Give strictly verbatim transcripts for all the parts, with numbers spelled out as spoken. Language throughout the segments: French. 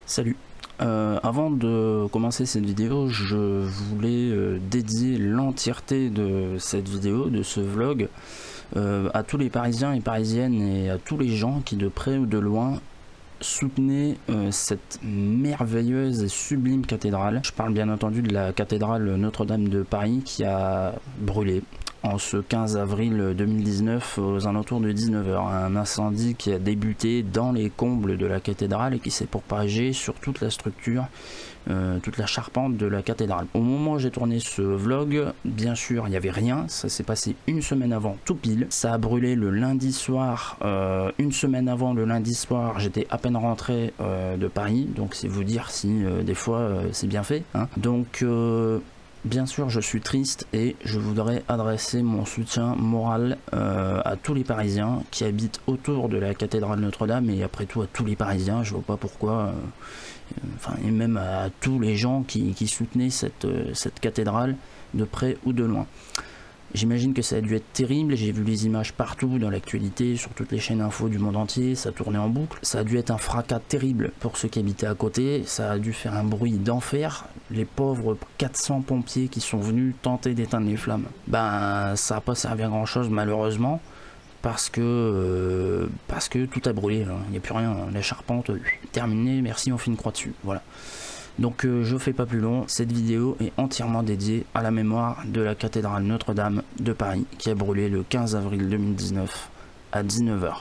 Salut. Euh, avant de commencer cette vidéo, je voulais euh, dédier l'entièreté de cette vidéo, de ce vlog, euh, à tous les Parisiens et Parisiennes et à tous les gens qui de près ou de loin soutenaient euh, cette merveilleuse et sublime cathédrale. Je parle bien entendu de la cathédrale Notre-Dame de Paris qui a brûlé en ce quinze avril deux mille dix-neuf aux alentours de dix-neuf heures. Un incendie qui a débuté dans les combles de la cathédrale et qui s'est propagé sur toute la structure, euh, toute la charpente de la cathédrale. Au moment où j'ai tourné ce vlog, bien sûr il n'y avait rien, ça s'est passé une semaine avant tout pile. Ça a brûlé le lundi soir, euh, une semaine avant le lundi soir, j'étais à peine rentré euh, de Paris, donc c'est vous dire si euh, des fois euh, c'est bien fait, hein. Donc euh, bien sûr, je suis triste et je voudrais adresser mon soutien moral euh, à tous les Parisiens qui habitent autour de la cathédrale Notre-Dame et après tout à tous les Parisiens, je vois pas pourquoi, euh, enfin et même à tous les gens qui, qui soutenaient cette, euh, cette cathédrale de près ou de loin. J'imagine que ça a dû être terrible, j'ai vu les images partout dans l'actualité, sur toutes les chaînes info du monde entier, ça tournait en boucle. Ça a dû être un fracas terrible pour ceux qui habitaient à côté, ça a dû faire un bruit d'enfer. Les pauvres quatre cents pompiers qui sont venus tenter d'éteindre les flammes, ben ça n'a pas servi à grand chose malheureusement, parce que, euh, parce que tout a brûlé, il n'y a plus rien, la charpente, terminée, merci, on fait une croix dessus, voilà. Donc euh, je fais pas plus long, cette vidéo est entièrement dédiée à la mémoire de la cathédrale Notre-Dame de Paris qui a brûlé le quinze avril deux mille dix-neuf à dix-neuf heures.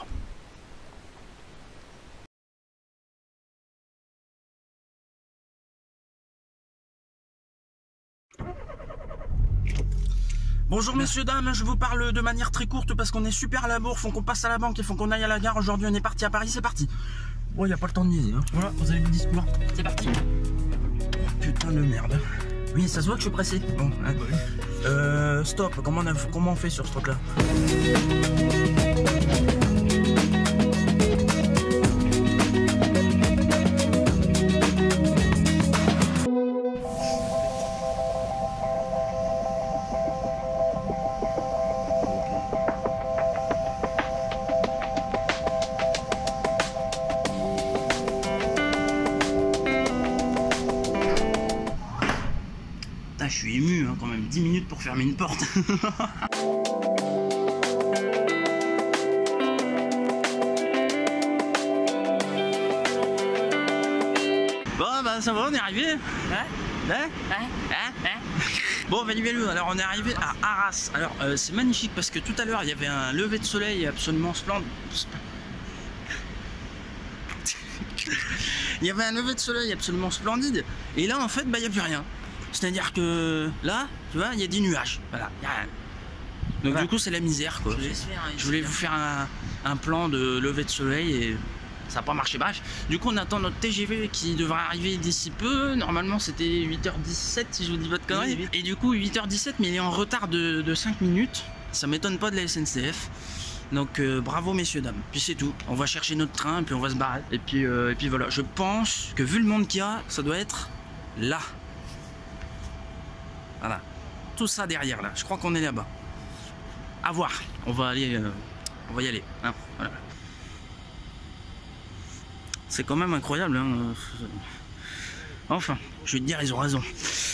Bonjour messieurs, dames, je vous parle de manière très courte parce qu'on est super à la bourre, faut qu'on passe à la banque et faut qu'on aille à la gare. Aujourd'hui on est parti à Paris, c'est parti. Bon, il n'y a pas le temps de niaiser, hein. Voilà, vous avez le discours, c'est parti. Putain de merde. Oui, ça se voit que je suis pressé. Bon, hein. Euh, stop, comment on, a, comment on fait sur ce truc là? Je suis ému hein, quand même, dix minutes pour fermer une porte. Bon bah ça va, on est arrivé. Hein hein hein hein. Bon Valu, alors on est arrivé à Arras. Alors euh, c'est magnifique parce que tout à l'heure il y avait un lever de soleil absolument splendide. Il y avait un lever de soleil absolument splendide. Et là en fait bah il n'y a plus rien. C'est-à-dire que là, tu vois, il y a des nuages. Voilà, il y a rien. Donc voilà. Du coup, c'est la misère, quoi. Je, je voulais vous faire un, un plan de lever de soleil et ça n'a pas marché. Bref, du coup, on attend notre T G V qui devrait arriver d'ici peu. Normalement, c'était huit heures dix-sept, si je vous dis pas de conneries. Oui, et du coup, huit heures dix-sept, mais il est en retard de, de cinq minutes. Ça m'étonne pas de la S N C F. Donc, euh, bravo, messieurs, dames. Puis c'est tout. On va chercher notre train, puis on va se barrer. Et puis, euh, et puis voilà. Je pense que vu le monde qu'il y a, ça doit être là. Voilà, tout ça derrière là, je crois qu'on est là-bas. À voir, on va aller, euh, on va y aller. Hein, voilà. C'est quand même incroyable. Hein. Enfin, je vais te dire, ils ont raison.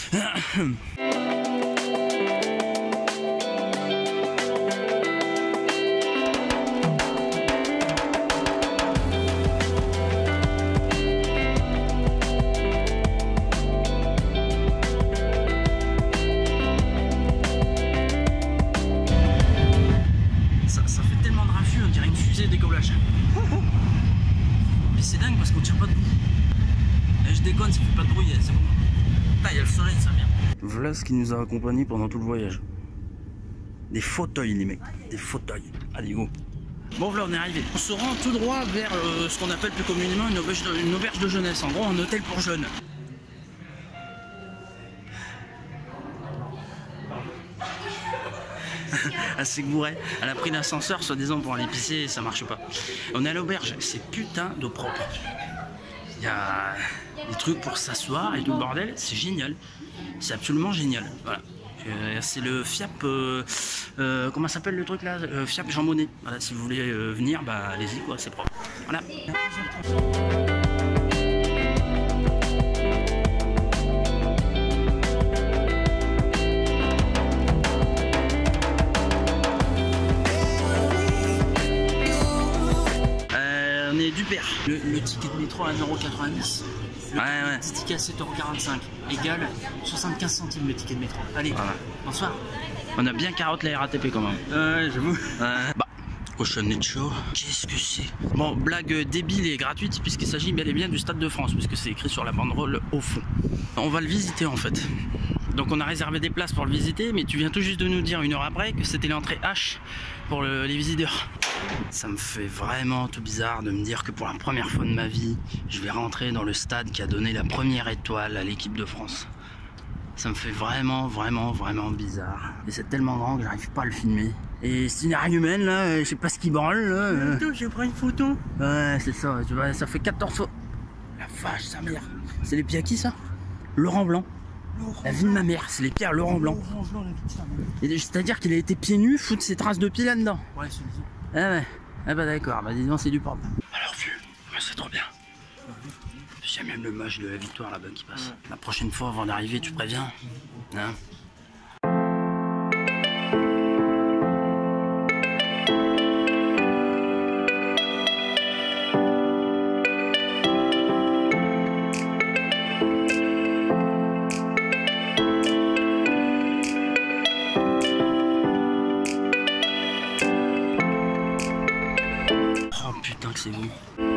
Décollage. Mais c'est dingue parce qu'on tire pas debout. Et je déconne, ça fait pas de bruit, c'est bon. Là, il y a le soleil, ça vient. Voilà ce qui nous a accompagnés pendant tout le voyage. Des fauteuils, les mecs. Des fauteuils. Allez, go. Bon, voilà, on est arrivé. On se rend tout droit vers euh, ce qu'on appelle plus communément une auberge, de, une auberge de jeunesse. En gros, un hôtel pour jeunes. Assez bourré. Elle a pris l'ascenseur soi-disant pour aller pisser et ça marche pas. On est à l'auberge, c'est putain d'eau propre. Il y a des trucs pour s'asseoir et tout le bordel, c'est génial. C'est absolument génial. Voilà. Euh, c'est le Fiap, euh, euh, comment s'appelle le truc là, euh, Fiap Jean Monnet. Voilà, si vous voulez euh, venir, bah allez-y quoi, c'est propre. Voilà. métro à un euro quatre-vingt-dix. Le ouais, ouais. ticket à sept euros quarante-cinq égale soixante-quinze centimes le ticket de métro. Allez, voilà. Bonsoir. On a bien carotte la R A T P quand même. Ouais, j'avoue. Ouais. Bah, Ocean Net Show, qu'est-ce que c'est? Bon, blague débile et gratuite puisqu'il s'agit bel et bien du Stade de France, puisque c'est écrit sur la banderole au fond. On va le visiter en fait. Donc on a réservé des places pour le visiter, mais tu viens tout juste de nous dire une heure après que c'était l'entrée H pour le, les visiteurs. Ça me fait vraiment tout bizarre de me dire que pour la première fois de ma vie, je vais rentrer dans le stade qui a donné la première étoile à l'équipe de France. Ça me fait vraiment, vraiment, vraiment bizarre. Et c'est tellement grand que j'arrive pas à le filmer. Et c'est une arme humaine là, je sais pas ce qui branle là. Attends, je prends une photo. Ouais, c'est ça, tu vois, ça fait quatorze fois. La vache, sa mère. C'est les pieds à qui ça? Laurent Blanc. Laurent. La vie de ma mère, c'est les pieds à Laurent Blanc. C'est-à-dire qu'il a été pieds nus, foutre ses traces de pieds là-dedans. Ouais, c'est bizarre. Ah ouais, ah bah d'accord, bah dis donc c'est du propre. Alors vu, ouais, c'est trop bien. Il y a même le match de la victoire là-bas qui passe. Ouais. La prochaine fois avant d'arriver, tu préviens, hein? Oh putain que c'est bon.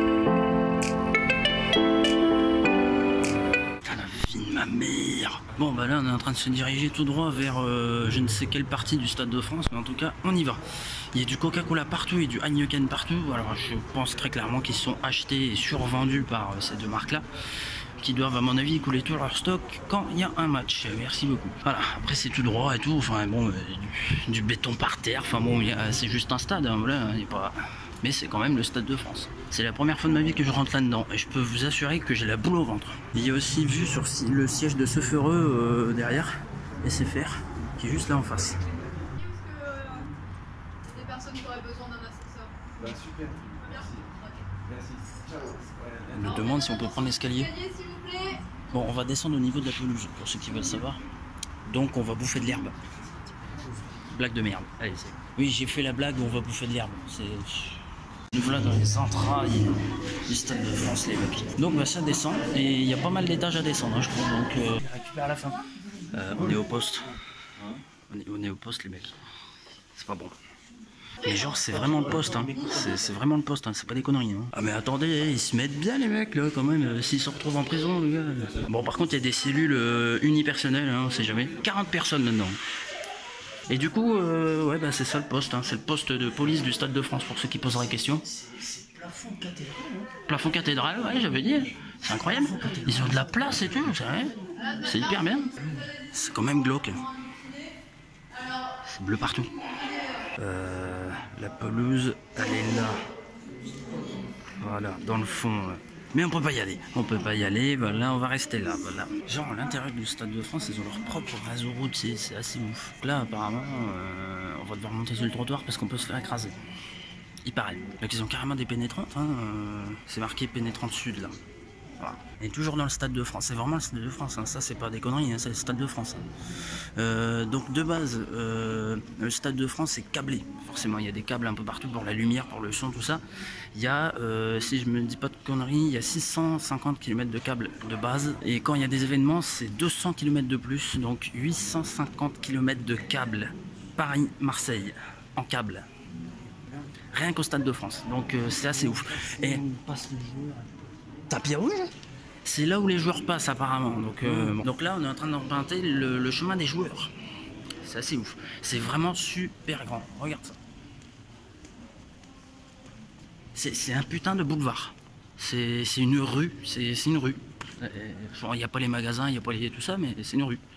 Ma mère. Bon bah là on est en train de se diriger tout droit vers euh, je ne sais quelle partie du Stade de France, mais en tout cas on y va. Il y a du Coca-Cola partout et du Heineken partout. Alors je pense très clairement qu'ils sont achetés et survendus par euh, ces deux marques là, qui doivent à mon avis écouler tout leur stock quand il y a un match. Merci beaucoup. Voilà, après c'est tout droit et tout, enfin bon, euh, du, du béton par terre, enfin bon c'est juste un stade, hein, voilà, il n'y a pas... Mais c'est quand même le Stade de France. C'est la première fois de ma vie que je rentre là-dedans et je peux vous assurer que j'ai la boule au ventre. Il y a aussi vu sur le siège de ce feureux euh, derrière, S F R, qui est juste là en face. Est-ce que des personnes qui auraient besoin d'un ascenseur? Bah super, merci. Merci. Ciao. On me demande si on peut prendre l'escalier. Bon, on va descendre au niveau de la pelouse, pour ceux qui veulent savoir. Donc on va bouffer de l'herbe. Blague de merde. Allez, c'est... Oui, j'ai fait la blague où on va bouffer de l'herbe. C'est... Nous voilà dans les entrailles du Stade de France, les mecs. Donc bah, ça descend et il y a pas mal d'étages à descendre, hein, je crois. Donc euh, on récupère à la fin. Euh, on est au poste. On est, on est au poste, les mecs. C'est pas bon. Mais genre c'est vraiment le poste, hein. C'est vraiment le poste, hein. C'est pas des conneries. Hein. Ah mais attendez, ils se mettent bien les mecs là quand même. Euh, S'ils se retrouvent en prison, les gars. Bon par contre il y a des cellules euh, unipersonnelles, hein, on sait jamais. quarante personnes là-dedans. Et du coup, euh, ouais, bah c'est ça le poste, hein. C'est le poste de police du Stade de France pour ceux qui poseraient question. C'est plafond cathédrale. Plafond cathédrale, ouais, j'avais dit. C'est incroyable. Ils ont de la place et tout, c'est vrai. C'est hyper bien. C'est quand même glauque. C'est bleu partout. Euh, la pelouse, elle est là. Voilà, dans le fond. Là. Mais on peut pas y aller, on peut pas y aller, voilà, on va rester là, voilà. Genre à l'intérieur du Stade de France, ils ont leur propre réseau routier, c'est assez ouf. Là apparemment, euh, on va devoir monter sur le trottoir parce qu'on peut se faire écraser. Il paraît. Donc ils ont carrément des pénétrantes, hein, euh, c'est marqué pénétrante sud là. Voilà. Et toujours dans le Stade de France, c'est vraiment le Stade de France, hein. Ça c'est pas des conneries, hein, c'est le Stade de France. Hein. Euh, donc de base, euh, le Stade de France est câblé, forcément il y a des câbles un peu partout pour la lumière, pour le son, tout ça. Il y a, euh, si je me dis pas de conneries, il y a six cent cinquante kilomètres de câbles de base, et quand il y a des événements c'est deux cents kilomètres de plus, donc huit cent cinquante kilomètres de câbles, Paris-Marseille, en câble. Rien qu'au Stade de France, donc euh, c'est assez ouf. Et tapis rouge, c'est là où les joueurs passent apparemment. Donc, euh, bon. Donc là, on est en train d'emprunter le, le chemin des joueurs. C'est assez ouf. C'est vraiment super grand. Regarde ça. C'est un putain de boulevard. C'est une rue. C'est une rue. Il n'y a pas les magasins, il n'y a pas les, tout ça, mais c'est une rue.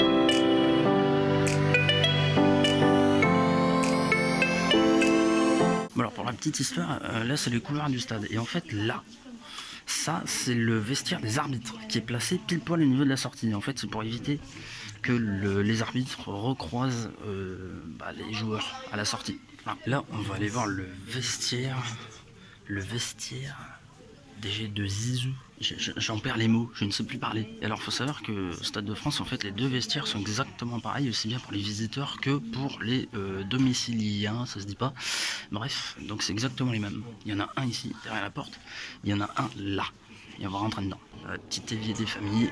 Bon alors pour la petite histoire, euh, là c'est les couloirs du stade. Et en fait là, ça c'est le vestiaire des arbitres qui est placé pile poil au niveau de la sortie. En fait c'est pour éviter que le, les arbitres recroisent euh, bah, les joueurs à la sortie. Voilà. Là on va aller voir le vestiaire, le vestiaire D G de Zizou. J'en perds les mots, je ne sais plus parler. Et alors faut savoir que au Stade de France, en fait les deux vestiaires sont exactement pareils, aussi bien pour les visiteurs que pour les euh, domiciliens, ça se dit pas. Bref, donc c'est exactement les mêmes. Il y en a un ici derrière la porte, il y en a un là. Et on va rentrer dedans. Euh, petit évier des familles.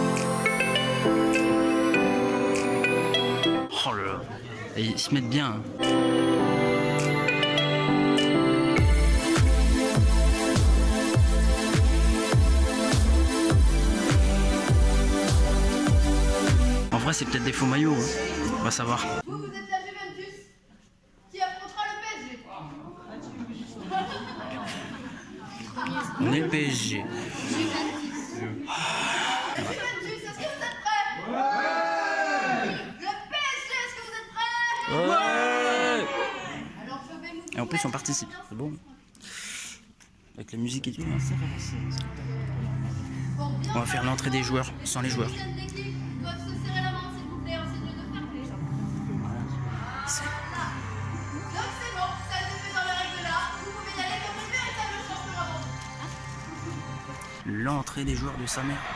Oh là là. Et ils se mettent bien. Hein. En vrai, c'est peut-être des faux maillots. Hein. On va savoir. Vous, vous êtes la Juventus qui affrontera le P S G. On est le P S G. Juventus, est-ce que vous êtes prêts? Ouais. Le P S G, est-ce que vous êtes prêts? Ouais. Alors je vais vous... Et en plus, on participe. C'est bon. Avec la musique et tout. Hein. On va faire l'entrée des joueurs sans les joueurs. Doivent se serrer la main, s'il vous plaît, en signe de fair play. Voilà. Donc c'est bon, ça a été fait dans les règles là. Vous pouvez y aller comme une véritable champion avant. L'entrée des joueurs de sa mère.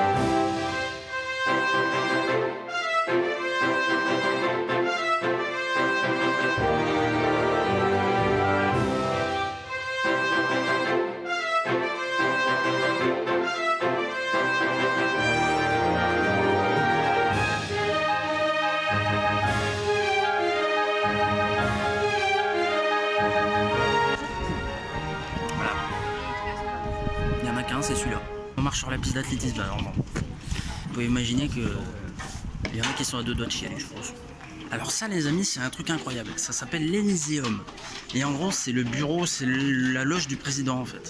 C'est celui-là. On marche sur la piste d'athlétisme alors bon. Vous pouvez imaginer que il y en a qui sont à deux doigts de chialer, je pense. Alors ça les amis, c'est un truc incroyable. Ça s'appelle l'Elyséeum. Et en gros c'est le bureau, c'est la loge du président en fait.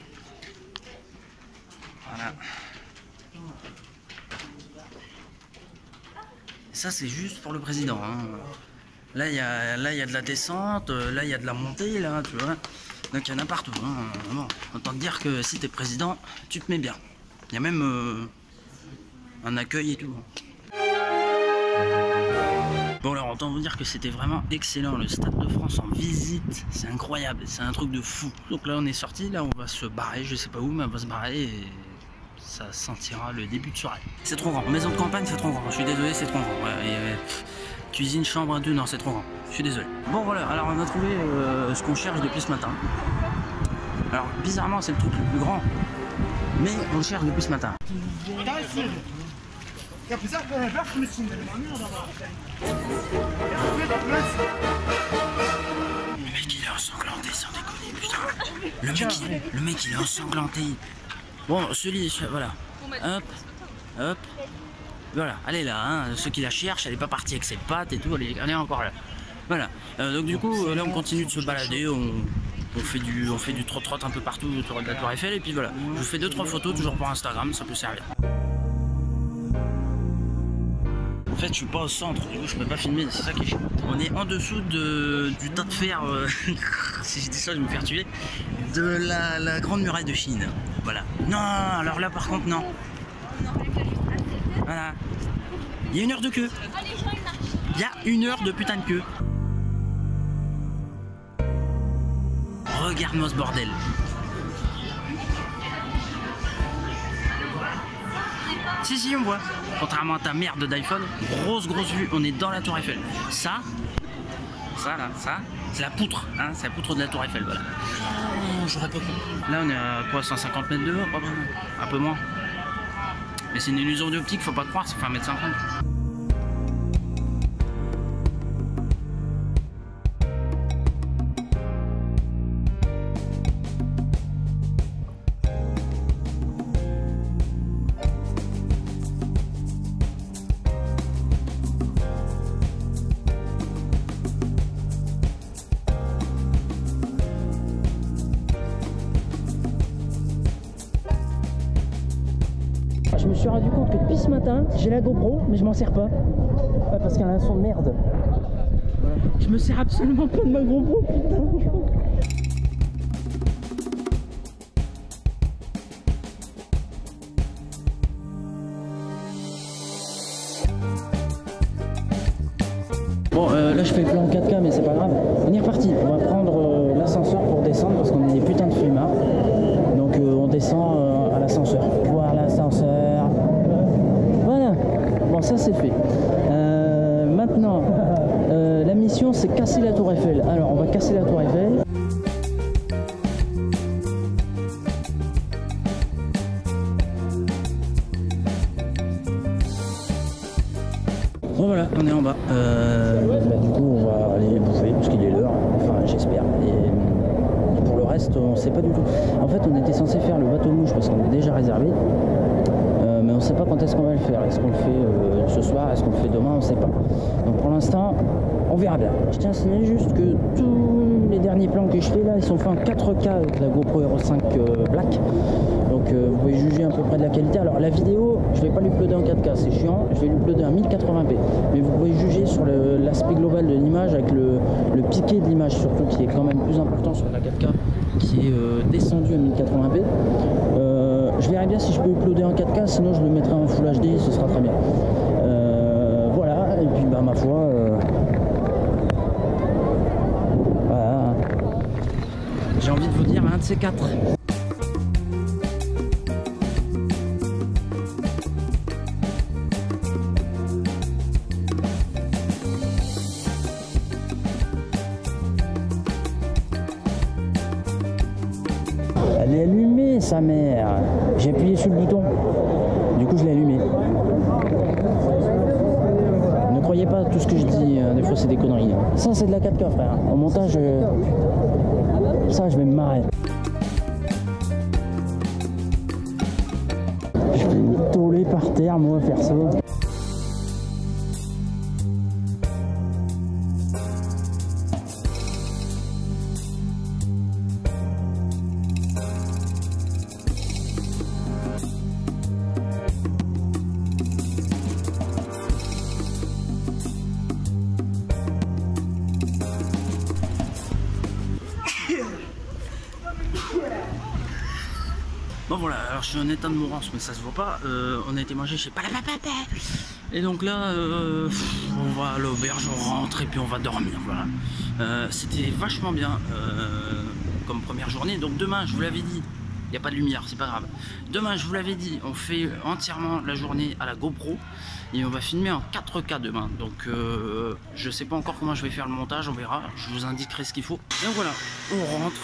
Voilà. Et ça c'est juste pour le président. Hein. Là il y a là il y a de la descente, là il y a de la montée, là tu vois. Donc il y en a partout. Hein. Bon, autant te dire que si t'es président, tu te mets bien. Il y a même euh, un accueil et tout. Bon alors autant vous dire que c'était vraiment excellent. Le Stade de France en visite, c'est incroyable, c'est un truc de fou. Donc là on est sorti, là on va se barrer, je sais pas où, mais on va se barrer et ça sentira le début de soirée. C'est trop grand, maison de campagne c'est trop grand, je suis désolé c'est trop grand. Ouais, et, euh, cuisine, chambre, deux, non c'est trop grand, je suis désolé. Bon voilà, alors on a trouvé euh, ce qu'on cherche depuis ce matin. Alors bizarrement c'est le truc le plus grand, mais on le cherche depuis ce matin. Le mec il est ensanglanté sans déconner putain. Le mec il, le mec il est ensanglanté. Bon celui voilà. Hop, hop. Voilà, elle est là, hein. Ceux qui la cherchent, elle est pas partie avec ses pattes et tout, elle est, elle est encore là. Voilà, euh, donc du coup là on continue de se balader, on, on fait du on fait du trot-trot un peu partout autour de la Tour Eiffel et puis voilà, je vous fais deux trois photos toujours pour Instagram, ça peut servir. En fait je suis pas au centre, du coup je peux pas filmer, c'est ça qui est chiant. On est en dessous de, du tas de fer, euh, si je dis ça je vais me faire tuer, de la, la grande muraille de Chine. Voilà. Non, alors là par contre non. Voilà. Il y a une heure de queue. Il y a une heure de putain de queue. Regarde-moi ce bordel. Si si on voit. Contrairement à ta merde d'iPhone, grosse grosse vue, on est dans la Tour Eiffel. Ça, ça là, ça, c'est la poutre, hein, c'est la poutre de la Tour Eiffel, voilà. Oh, j'aurais pas compris. Là on est à quoi, cent cinquante mètres de haut, pas vraiment. Un peu moins. Mais c'est une illusion d'optique, faut pas croire, ça fait un mètre cinquante. Je me suis rendu compte que depuis ce matin, j'ai la GoPro, mais je m'en sers pas. Ouais, parce qu'elle a un son de merde. Voilà. Je me sers absolument pas de ma GoPro, putain. Bon, euh, là je fais le plan en quatre K, mais c'est pas grave. On est reparti. On va prendre euh, l'ascenseur pour descendre parce qu'on est des putains de flemmards. Donc euh, on descend euh, à l'ascenseur. Voir l'ascenseur. Voilà. Bon, ça c'est fait. Euh, maintenant, euh, la mission c'est casser la Tour Eiffel. Alors on va casser la Tour Eiffel. Bon voilà, on est en bas. Euh, bah, du coup, on va aller bouffer parce qu'il est l'heure. Enfin, j'espère. Et pour le reste, on sait pas du tout. En fait, on était censé faire le bateau mouche parce qu'on est déjà réservé. Euh, mais on sait pas quand est-ce qu'on va le faire. Est-ce qu'on le fait euh, ce soir? Est-ce qu'on le fait demain? On sait pas. Donc pour l'instant, on verra bien. Je tiens à signaler juste que tous les derniers plans que je fais là, ils sont faits en quatre K avec la GoPro Hero cinq euh, Black. Donc euh, vous pouvez juger à peu près de la qualité. Alors la vidéo, je vais pas l'uploader en quatre K, c'est chiant. Je vais l'uploader en mille quatre-vingts p. Mais vous pouvez juger sur l'aspect global de l'image avec le, le piqué de l'image surtout qui est quand même plus important sur la quatre K qui est euh, descendu à mille quatre-vingts p. Euh, je verrai bien si je peux uploader en quatre K, sinon je le mettrai en Full H D, ce sera très bien. Euh, voilà, et puis bah ma foi. Euh, voilà. J'ai envie de vous dire un de ces quatre. Elle est allumée, sa mère. J'ai appuyé sur le bouton. Du coup, je l'ai allumée. Ne croyez pas tout ce que je dis. Des fois, c'est des conneries. Ça, c'est de la quatre K, frère. Au montage, euh... ça, je vais me marrer. Je vais me tourner par terre, moi, perso. Bon voilà, alors je suis en état de mourance mais ça se voit pas, euh, on a été manger chez Palapapapa. Et donc là, euh, on va à l'auberge, on rentre et puis on va dormir, voilà. Euh, C'était vachement bien euh, comme première journée, donc demain, je vous l'avais dit, il n'y a pas de lumière, c'est pas grave. Demain, je vous l'avais dit, on fait entièrement la journée à la GoPro et on va filmer en quatre K demain. Donc euh, je sais pas encore comment je vais faire le montage, on verra, je vous indiquerai ce qu'il faut. Et voilà, on rentre,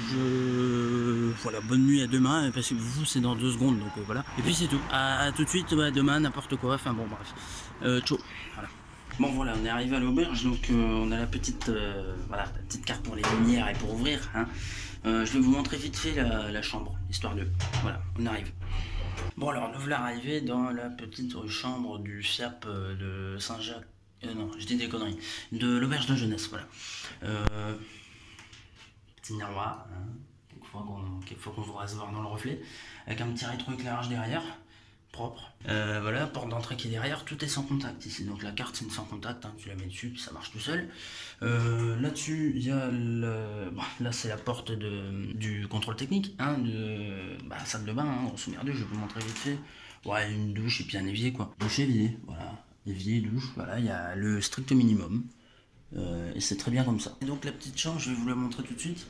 je... voilà, bonne nuit à demain, parce que vous c'est dans deux secondes, donc euh, voilà. Et puis c'est tout, à, à tout de suite, bah, demain, n'importe quoi, enfin bon bref. Euh, ciao, voilà. Bon voilà, on est arrivé à l'auberge, donc euh, on a la petite, euh, voilà, la petite carte pour les lumières et pour ouvrir, hein. Euh, je vais vous montrer vite fait la, la chambre, histoire de... Voilà, on arrive. Bon alors, nous voilà arrivés dans la petite chambre du Fiap de Saint-Jacques... Euh, non, je dis des conneries. De l'auberge de jeunesse, voilà. Euh, petit miroir, hein, quelquefois qu'on quelquefois qu'on voudrait se voir dans le reflet, avec un petit rétroéclairage derrière. Propre. Euh, voilà, porte d'entrée qui est derrière, tout est sans contact ici. Donc la carte c'est une sans contact, hein, tu la mets dessus, puis ça marche tout seul. Euh, Là-dessus, il y a le... Bon, là c'est la porte de, du contrôle technique, hein, de bah, salle de bain, hein, grosso merdo, je vais vous montrer vite fait. Ouais, une douche et puis un évier quoi. Douche évier, voilà. Évier, douche, voilà, il y a le strict minimum. Euh, et c'est très bien comme ça. Et donc la petite chambre, je vais vous la montrer tout de suite.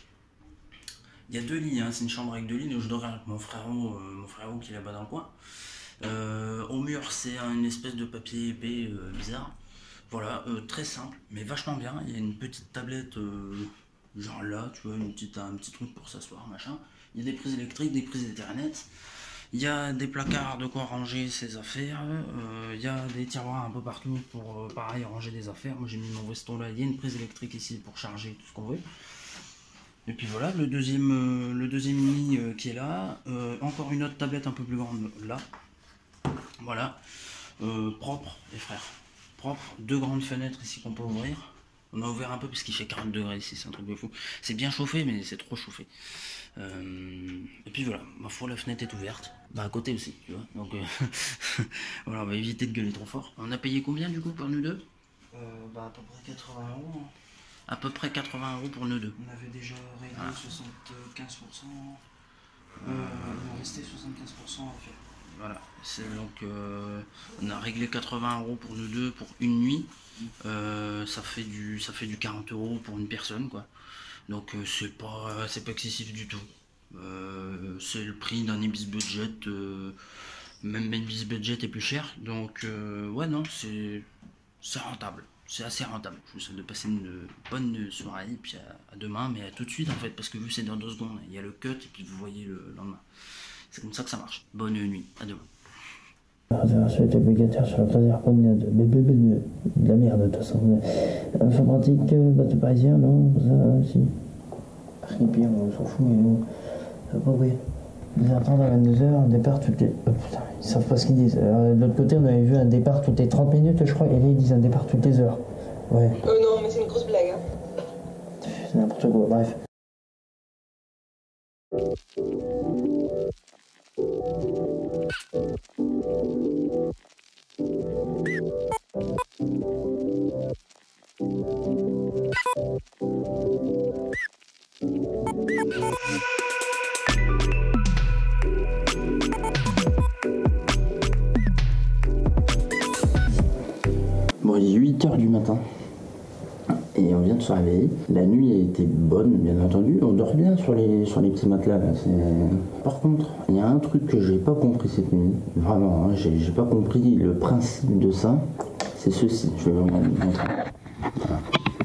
Il y a deux lits, hein. C'est une chambre avec deux lits, donc je dors avec mon frérot, euh, mon frérot qui est là-bas dans le coin. Euh, au mur, c'est une espèce de papier épais euh, bizarre. Voilà, euh, très simple, mais vachement bien. Il y a une petite tablette, euh, genre là, tu vois, une petite, un petit truc pour s'asseoir, machin. Il y a des prises électriques, des prises Ethernet. Il y a des placards de quoi ranger ses affaires. Euh, il y a des tiroirs un peu partout pour, euh, pareil, ranger des affaires. Moi, j'ai mis mon veston là. Il y a une prise électrique ici pour charger tout ce qu'on veut. Et puis voilà, le deuxième, euh, le deuxième lit euh, qui est là. Euh, encore une autre tablette un peu plus grande là. Voilà. Euh, propre, les frères. Propre. Deux grandes fenêtres ici qu'on peut ouvrir. On a ouvert un peu parce qu'il fait quarante degrés ici, c'est un truc de fou. C'est bien chauffé, mais c'est trop chauffé. Euh, et puis voilà, ma foi, la fenêtre est ouverte. Bah à côté aussi, tu vois. Donc euh, voilà, on va éviter de gueuler trop fort. On a payé combien du coup pour nous deux? euh, Bah à peu près quatre-vingts euros. Hein. À peu près quatre-vingts euros pour nous deux. On avait déjà réglé voilà. soixante-quinze pour cent. Euh, il en restait soixante-quinze pour cent à faire. Voilà, c'est donc euh, on a réglé quatre-vingts euros pour nous deux pour une nuit. Euh, ça fait du ça fait du quarante euros pour une personne quoi. Donc euh, c'est pas c'est pas excessif du tout. Euh, c'est le prix d'un Ibis Budget. Euh, même Ibis Budget est plus cher. Donc euh, ouais non c'est c'est rentable. C'est assez rentable. Je vous souhaite de passer une bonne soirée et puis à, à demain, mais à tout de suite en fait, parce que vu c'est dans deux secondes, il y a le cut et puis vous voyez le lendemain. C'est comme ça que ça marche. Bonne nuit, à demain. La réservation est obligataire sur la place d'Arcogne de, de, de, de la merde de toute façon. Fin pratique, bateau parisien, non, ça, si. Rien pire, on s'en fout, mais bon, ça va pas briller. Ils attendent à vingt-deux heures, un départ toutes les... Oh putain, ils savent pas ce qu'ils disent. Alors, de l'autre côté, on avait vu un départ toutes les trente minutes, je crois, et là, ils disent un départ toutes les heures. Ouais. Oh non, mais c'est une grosse blague, hein. C'est n'importe quoi, bref. Bon, il est huit heures du matin et on vient de se réveiller. La nuit a été bonne, bien entendu. On dort bien sur les, sur les petits matelas. Là. Par contre, il y a un truc que j'ai pas compris cette nuit. Vraiment, hein, j'ai, j'ai pas compris le principe de ça. C'est ceci. Je vais vous montrer. Voilà.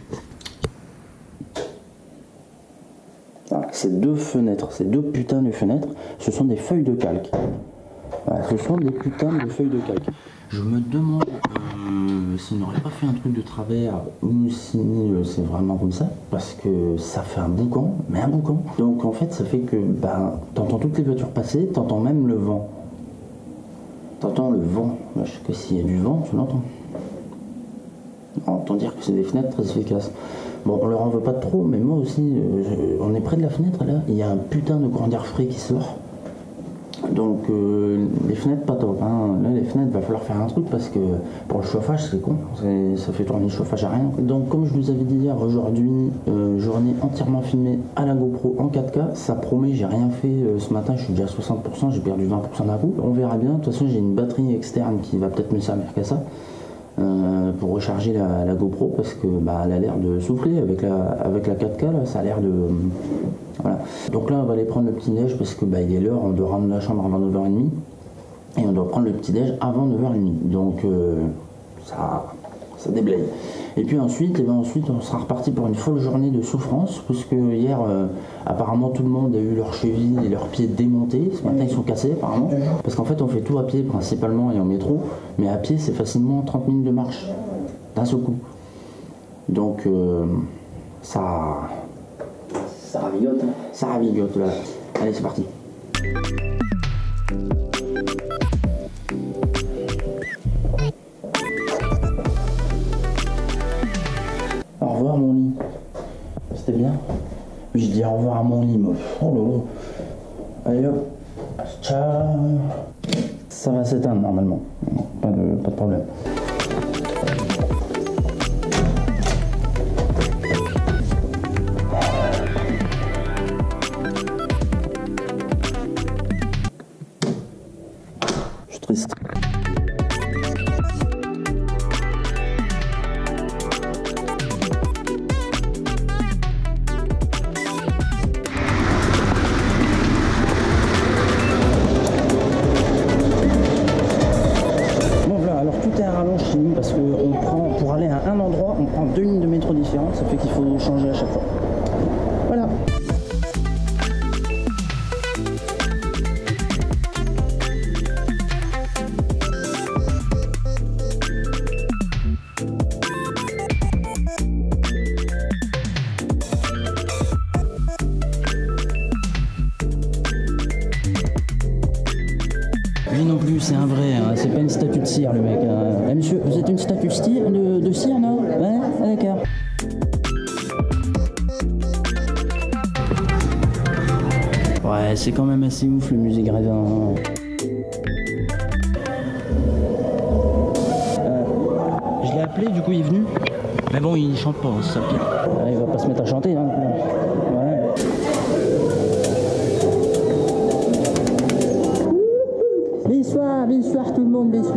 Voilà. Ces deux fenêtres, ces deux putains de fenêtres, ce sont des feuilles de calque. Voilà, ce sont des putains de feuilles de calque. Je me demande euh, s'il n'aurait pas fait un truc de travers ou si euh, c'est vraiment comme ça, parce que ça fait un boucan, mais un boucan. Donc en fait, ça fait que bah, t'entends toutes les voitures passer, t'entends même le vent. T'entends le vent. Bah, je sais que s'il y a du vent, tu l'entends. On entend dire que c'est des fenêtres très efficaces. Bon, on leur en veut pas trop, mais moi aussi, euh, je, on est près de la fenêtre là, il y a un putain de courant d'air frais qui sort. Donc euh, les fenêtres pas top, hein. Là les fenêtres va falloir faire un truc parce que pour le chauffage c'est con, c'est, ça fait tourner le chauffage à rien. Donc comme je vous avais dit hier, aujourd'hui euh, journée entièrement filmée à la GoPro en quatre K, ça promet, j'ai rien fait euh, ce matin, je suis déjà à soixante pour cent, j'ai perdu vingt pour cent d'un coup. On verra bien, de toute façon j'ai une batterie externe qui va peut-être me servir qu'à ça. Euh, pour recharger la, la GoPro parce que bah, elle a l'air de souffler avec la, avec la quatre K là, ça a l'air de euh, voilà. Donc là on va aller prendre le petit déj parce que bah, il est l'heure, on doit rendre la chambre avant neuf heures trente et on doit prendre le petit déj avant neuf heures trente, donc euh, ça, ça déblaye. Et puis ensuite, et ben ensuite on sera reparti pour une folle journée de souffrance parce que hier euh, apparemment tout le monde a eu leurs chevilles et leurs pieds démontés. Ce matin ils sont cassés apparemment parce qu'en fait on fait tout à pied principalement et en métro, mais à pied c'est facilement trente minutes de marche d'un seul coup. Donc euh, ça ça ravigote, hein. Ça ravigote là. Allez c'est parti. Au revoir mon lit. C'était bien. Oui, je dis au revoir à mon lit. Mais... Oh là là. Allez hop. Ciao. Ça va s'éteindre normalement. Pas de, pas de problème. Je suis triste. Parce qu'on prend, pour aller à un endroit, on prend deux lignes de métro différentes, ça fait qu'il faut changer à chaque fois. Voilà. Lui non plus, c'est un vrai, hein. C'est pas une statue de cire le mec. Hein. Eh, monsieur, vous êtes une statue de cire, de, de cire non? Ouais, ah, d'accord. Ouais, c'est quand même assez ouf le musée Grévin. Hein. Euh, je l'ai appelé, du coup il est venu. Mais bon, il chante pas, c'est ça le pire. Ah, il va pas se mettre à chanter. Hein. Ouais. Bonsoir, bonsoir tout le monde, bonsoir.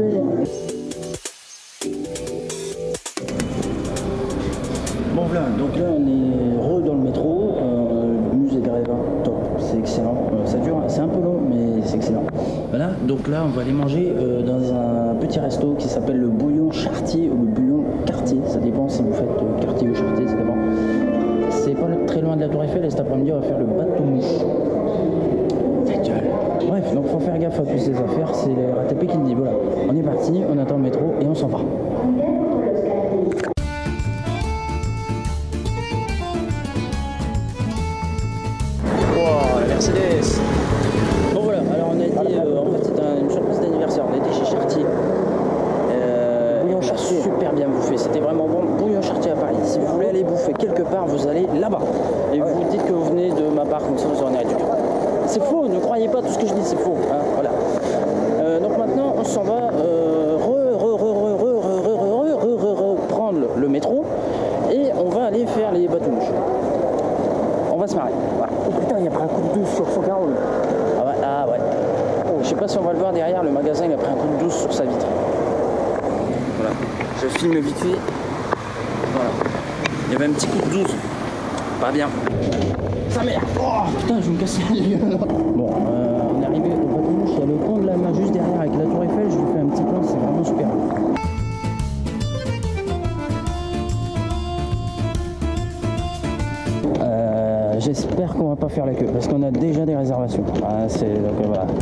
Bon voilà, donc là on est re dans le métro, euh, le musée Grévin, top, c'est excellent. Euh, ça dure, c'est un peu long, mais c'est excellent. Voilà, donc là on va aller manger euh, dans un petit resto qui s'appelle le Bouillon Chartier ou le Bouillon Quartier, ça dépend si vous faites euh, Quartier ou Chartier, ça dépend. C'est pas très loin de la Tour Eiffel et cet après-midi on va faire le bateau mouche. Ta gueule. Bref, donc faut faire gaffe à toutes ces affaires. C'est la R A T P qui me dit voilà, on est parti, on attend le métro et on s'en va. Wow, la Mercedes. Bon voilà, alors on a été, euh, en fait c'était une surprise d'anniversaire, on a été chez Chartier. Euh, bouillon Chartier, super bien bouffé, c'était vraiment bon. Bouillon Chartier à Paris. Si vous voulez aller bouffer quelque part, vous allez là-bas. Et vous vous dites que vous venez de ma part, comme ça vous en avez du tout. C'est faux, ne croyez pas tout ce que je dis, c'est faux. Hein, voilà. Euh, donc maintenant, on s'en va euh, re, re, re, re, re, re, re, re, re, re, prendre le métro et on va aller faire les bateaux mouches. On va se marrer. Voilà. Oh putain, il a pris un coup de douce sur son carreau. Ah ouais, ah ouais. Oh, je sais pas si on va le voir derrière, le magasin il a pris un coup de douce sur sa vitre. Voilà. Je filme vite fait. Voilà. Il y avait un petit coup de douce. Pas bien. Sa mère. Oh putain, je vais me casser la gueule. Bon, euh, on est arrivé au bateau mouche, il y a le pont de la main juste derrière avec la tour Eiffel, je vous fais un petit plan, c'est vraiment super. Euh, J'espère qu'on va pas faire la queue parce qu'on a déjà des réservations. Ah, c'est donc euh, voilà.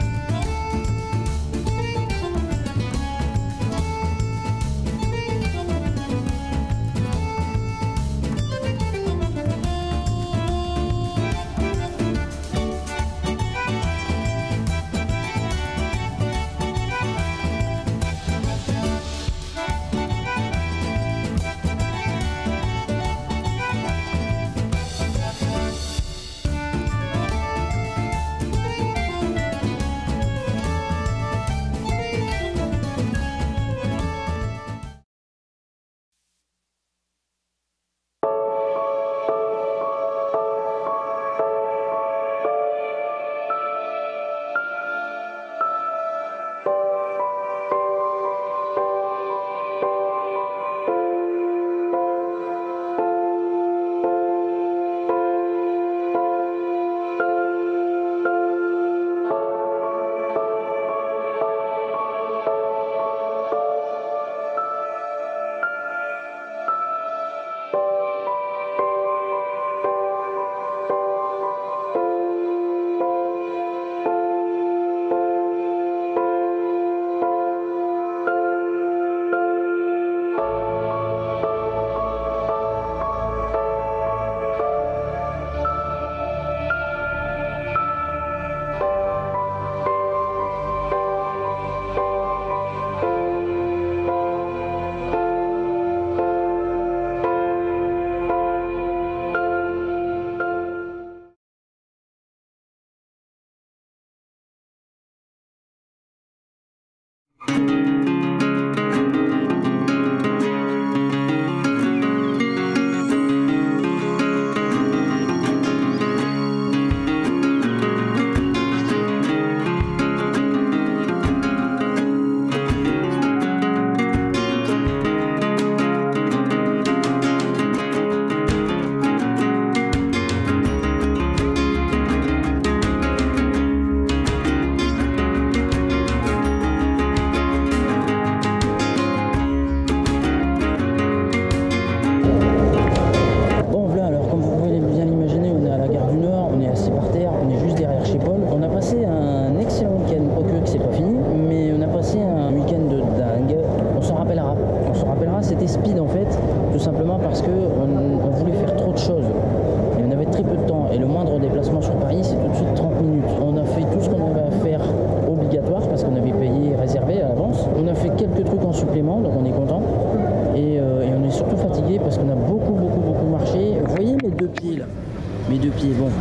C'était speed en fait, tout simplement parce qu'on on voulait faire trop de choses. Et on avait très peu de temps. Et le moindre déplacement sur Paris, c'est tout de suite trente minutes. On a fait tout ce qu'on avait à faire obligatoire parce qu'on avait payé réservé à l'avance. On a fait quelques trucs en supplément, donc on est content. Et, euh, et on est surtout fatigué parce qu'on a beaucoup, beaucoup, beaucoup marché. Vous voyez mes deux pieds là, mes deux pieds, bon.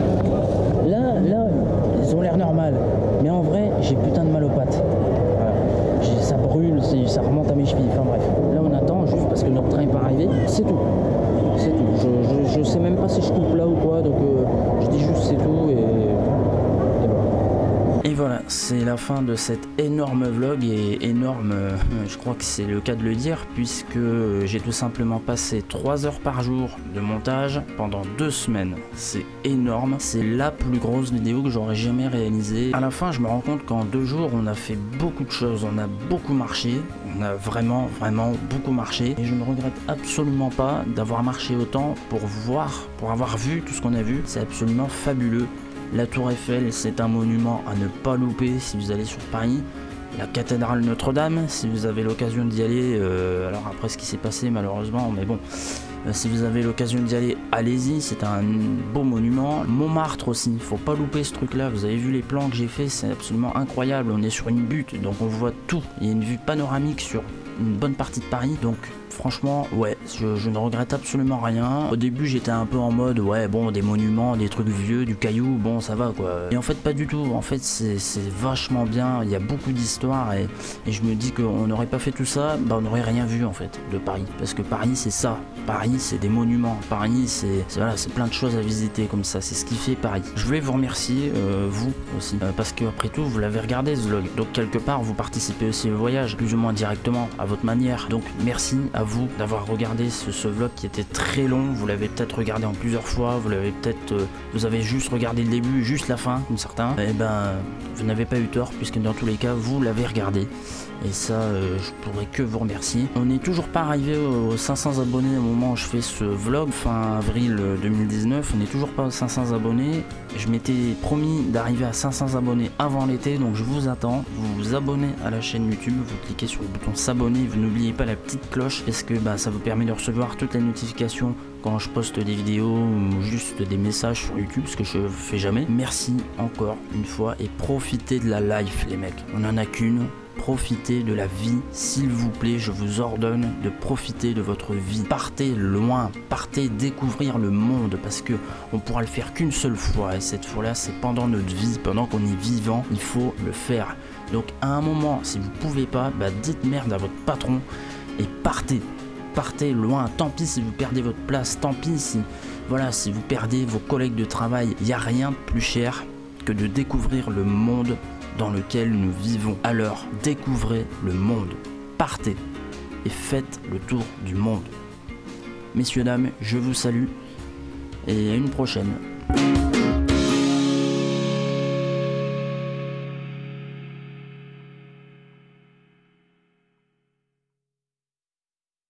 Là, là, ils ont l'air normal. Mais en vrai, j'ai putain de mal aux pattes. Voilà. Ça brûle, ça remonte à mes chevilles, enfin bref. Là on attend juste parce que notre train n'est pas arrivé, c'est tout. C'est tout. Je, je, je sais même pas si je coupe là ou quoi, donc euh, je dis juste c'est tout et, et voilà. Et voilà, c'est la fin de cet énorme vlog et énorme, euh, je crois que c'est le cas de le dire, puisque j'ai tout simplement passé trois heures par jour de montage pendant deux semaines. C'est énorme, c'est la plus grosse vidéo que j'aurais jamais réalisée. À la fin, je me rends compte qu'en deux jours, on a fait beaucoup de choses, on a beaucoup marché, on a vraiment, vraiment beaucoup marché. Et je ne regrette absolument pas d'avoir marché autant pour voir, pour avoir vu tout ce qu'on a vu. C'est absolument fabuleux. La Tour Eiffel, c'est un monument à ne pas louper si vous allez sur Paris. La cathédrale Notre-Dame, si vous avez l'occasion d'y aller, euh, alors après ce qui s'est passé malheureusement, mais bon, euh, si vous avez l'occasion d'y aller, allez-y, c'est un beau monument. Montmartre aussi, faut pas louper ce truc là, vous avez vu les plans que j'ai fait, c'est absolument incroyable, on est sur une butte, donc on voit tout, il y a une vue panoramique sur une bonne partie de Paris, donc franchement ouais, je, je ne regrette absolument rien. Au début j'étais un peu en mode ouais bon, des monuments, des trucs vieux, du caillou, bon ça va quoi, et en fait pas du tout, en fait c'est vachement bien, il y a beaucoup d'histoires, et, et je me dis qu'on n'aurait pas fait tout ça, bah on n'aurait rien vu en fait de Paris, parce que Paris c'est ça, Paris c'est des monuments, Paris c'est voilà, c'est plein de choses à visiter comme ça, c'est ce qui fait Paris. Je voulais vous remercier, euh, vous aussi, euh, parce que après tout vous l'avez regardé ce vlog, donc quelque part vous participez aussi au voyage, plus ou moins directement, à votre manière, donc merci à vous d'avoir regardé ce, ce vlog qui était très long, vous l'avez peut-être regardé en plusieurs fois, vous l'avez peut-être, euh, vous avez juste regardé le début, juste la fin, comme certains, et ben vous n'avez pas eu tort, puisque dans tous les cas vous l'avez regardé, et ça euh, je pourrais que vous remercier. On n'est toujours pas arrivé aux cinq cents abonnés au moment où je fais ce vlog, fin avril deux mille dix-neuf, on n'est toujours pas aux cinq cents abonnés, je m'étais promis d'arriver à cinq cents abonnés avant l'été, donc je vous attends, vous vous abonnez à la chaîne YouTube, vous cliquez sur le bouton s'abonner, vous n'oubliez pas la petite cloche, parce que bah, ça vous permet de recevoir toutes les notifications quand je poste des vidéos ou juste des messages sur YouTube, ce que je fais jamais. Merci encore une fois et profitez de la life les mecs, on en a qu'une. Profitez de la vie, s'il vous plaît, je vous ordonne de profiter de votre vie. Partez loin, partez découvrir le monde, parce que on pourra le faire qu'une seule fois, et cette fois-là, c'est pendant notre vie, pendant qu'on est vivant, il faut le faire. Donc à un moment, si vous pouvez pas, bah dites merde à votre patron et partez. Partez loin, tant pis si vous perdez votre place, tant pis si, voilà, si vous perdez vos collègues de travail, il n'y a rien de plus cher que de découvrir le monde dans lequel nous vivons. Alors découvrez le monde, partez et faites le tour du monde. Messieurs, dames, je vous salue et à une prochaine.